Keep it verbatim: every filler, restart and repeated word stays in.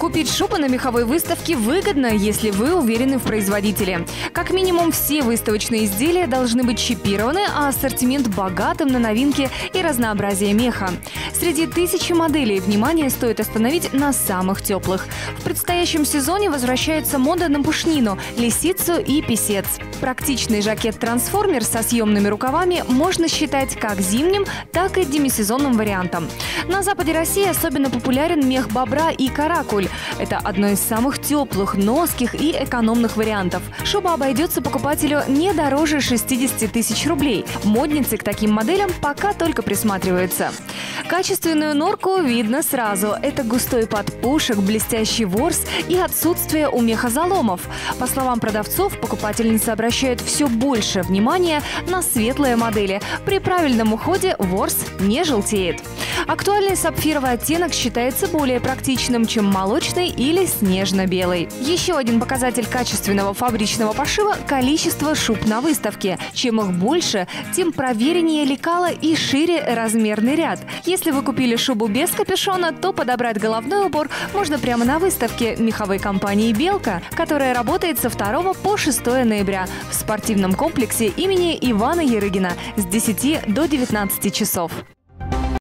Купить шубу на меховой выставке выгодно, если вы уверены в производителе. Как минимум все выставочные изделия должны быть чипированы, а ассортимент богатым на новинки и разнообразие меха. Среди тысячи моделей внимание стоит остановить на самых теплых. В предстоящем сезоне возвращается мода на пушнину, лисицу и писец. Практичный жакет-трансформер со съемными рукавами можно считать как зимним, так и демисезонным вариантом. На западе России особенно популярен мех бобра и каракуль. Это одно из самых теплых, носких и экономных вариантов. Шуба обойдется покупателю не дороже шестидесяти тысяч рублей. Модницы к таким моделям пока только присматриваются. Качественную норку видно сразу. Это густой подпушек, блестящий ворс и отсутствие у меха заломов. По словам продавцов, покупательницы обращают все больше внимания на светлые модели. При правильном уходе ворс не желтеет. Актуальный сапфировый оттенок считается более практичным, чем молочный или снежно-белый. Еще один показатель качественного фабричного пошива – количество шуб на выставке. Чем их больше, тем провереннее лекало и шире размерный ряд. Если вы купили шубу без капюшона, то подобрать головной убор можно прямо на выставке меховой компании «Белка», которая работает со второго по шестое ноября в спортивном комплексе имени Ивана Ярыгина с десяти до девятнадцати часов.